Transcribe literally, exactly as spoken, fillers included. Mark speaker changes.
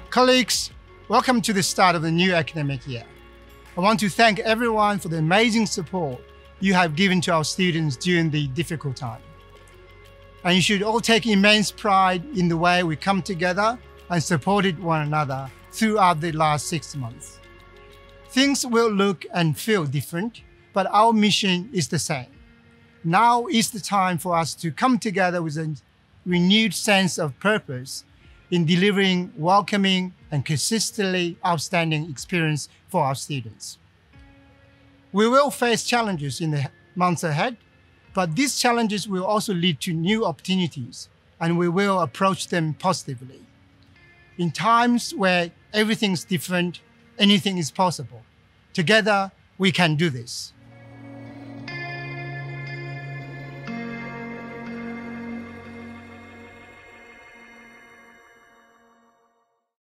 Speaker 1: Colleagues, welcome to the start of the new academic year. I want to thank everyone for the amazing support you have given to our students during the difficult time. And you should all take immense pride in the way we come together and supported one another throughout the last six months. Things will look and feel different, but our mission is the same. Now is the time for us to come together with a renewed sense of purpose in delivering welcoming and consistently outstanding experience for our students. We will face challenges in the months ahead, but these challenges will also lead to new opportunities, and we will approach them positively. In times where everything's different, anything is possible. Together, we can do this.